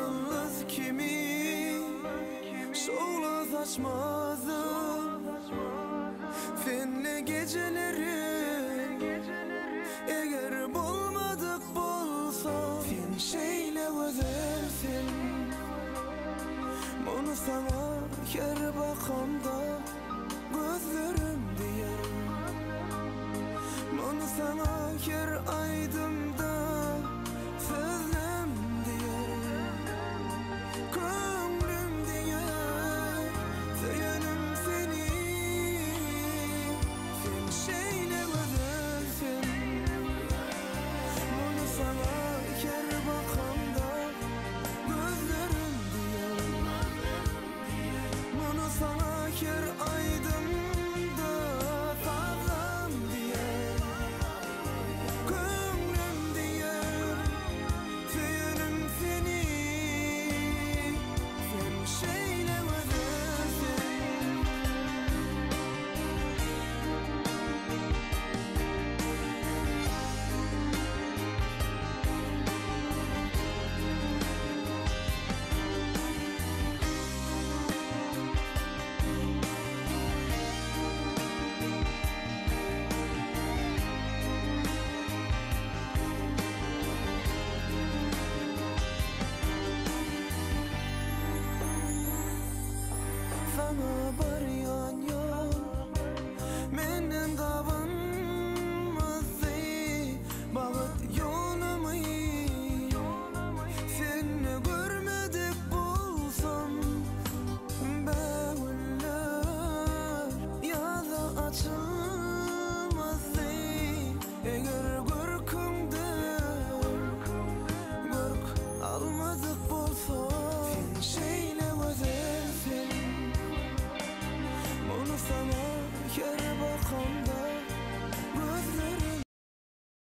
yalnız kimi şoğla saçmadım fenli gecelerim eğer bulmadık bolsa fen şeyle özelsin bunu sana her bakamda gözlerim diyer bunu sana her aydımda sözlem diyer kömrüm diyer söylenim seni sen şeyle özelsin bunu sana her bakamda gözlerim diyer bunu sana her aydımda sazlam diyer kömrüm diyer söylenim seni sen şeyle özelsin sana baryan yok menden kavanmazdı bağıt yonumu seni görmedik bulsam bağırlar ya da açılmazdı eğer